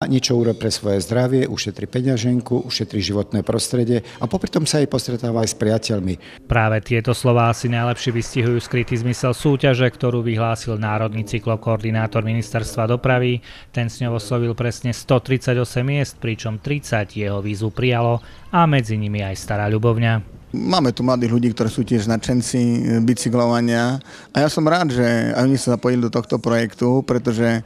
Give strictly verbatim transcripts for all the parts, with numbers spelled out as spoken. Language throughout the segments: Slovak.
niečo urobi pre svoje zdravie, ušetrí peňaženku, ušetrí životné prostredie a popri tom sa aj postretáva aj s priateľmi. Práve tieto slová si najlepšie vystihujú skrytý zmysel súťaže, ktorú vyhlásil Národný cyklokoordinátor ministerstva dopravy. Ten s ňou oslovil presne stotridsaťosem miest, pričom tridsať jeho výzvu prijalo a medzi nimi aj Stará Ľubovňa. Máme tu mladých ľudí, ktorí sú tiež nadšenci bicyklovania a ja som rád, že aj oni sa zapojili do tohto projektu, pretože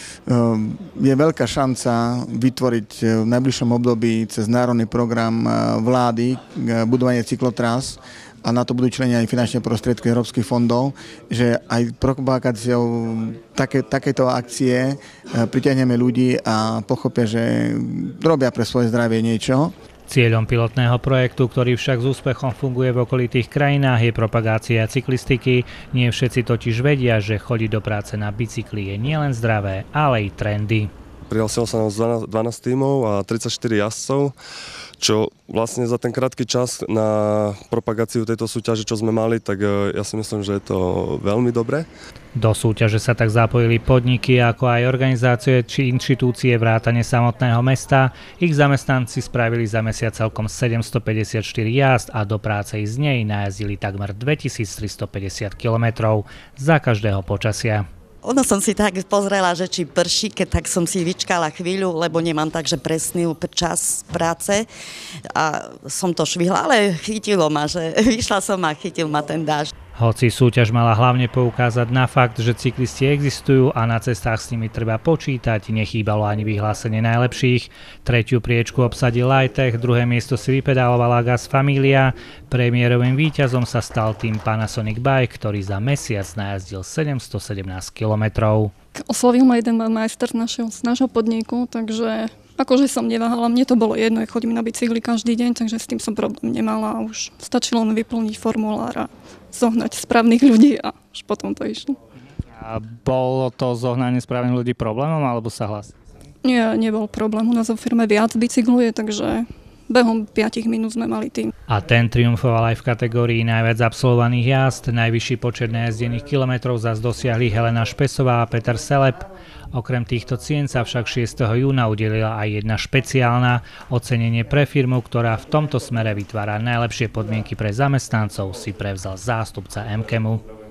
je veľká šanca vytvoriť v najbližšom období cez národný program vlády budovanie cyklotrás a na to budú členiť aj finančné prostriedky európskych fondov, že aj propagáciou také, takéto akcie pritiahneme ľudí a pochopia, že robia pre svoje zdravie niečo. Cieľom pilotného projektu, ktorý však s úspechom funguje v okolitých krajinách, je propagácia cyklistiky. Nie všetci totiž vedia, že chodiť do práce na bicykli je nielen zdravé, ale aj trendy. Prihlásilo sa nám dvanásť tímov a tridsaťštyri jazdcov, čo vlastne za ten krátky čas na propagáciu tejto súťaže, čo sme mali, tak ja si myslím, že je to veľmi dobré. Do súťaže sa tak zapojili podniky, ako aj organizácie či inštitúcie vrátane samotného mesta. Ich zamestnanci spravili za mesiac celkom sedemstopäťdesiatštyri jazd a do práce z nej najazdili takmer dvetisíctristopäťdesiat kilometrov za každého počasia. Ono som si tak pozrela, že či prší, keď tak som si vyčkala chvíľu, lebo nemám takže presný čas práce a som to švihla, ale chytilo ma, že vyšla som a chytil ma ten dážď. Hoci súťaž mala hlavne poukázať na fakt, že cyklisti existujú a na cestách s nimi treba počítať, nechýbalo ani vyhlásenie najlepších. Tretiu priečku obsadil Lightech, druhé miesto si vypedálovala Gas Familia. Premiérovým víťazom sa stal tým Panasonic Bike, ktorý za mesiac najazdil sedemstosedemnásť kilometrov. Oslovil ma jeden majster z našeho, z nášho podniku, takže akože som neváhala, mne to bolo jedno, chodím na bicykli každý deň, takže s tým som problém nemala a už stačilo len vyplniť formulár a zohnať správnych ľudí a už potom to išlo. A bolo to zohnanie správnych ľudí problémom alebo sa hlasí? Nie, nebol problém, u nás vo firme viac bicykluje, takže behom päť minút sme mali tým. A ten triumfoval aj v kategórii najviac absolvovaných jazd. Najvyšší počet najazdených kilometrov zas dosiahli Helena Špesová a Peter Selep. Okrem týchto cien sa však šiesteho júna udelila aj jedna špeciálna ocenenie pre firmu, ktorá v tomto smere vytvára najlepšie podmienky pre zamestnancov, si prevzal zástupca em ká em u.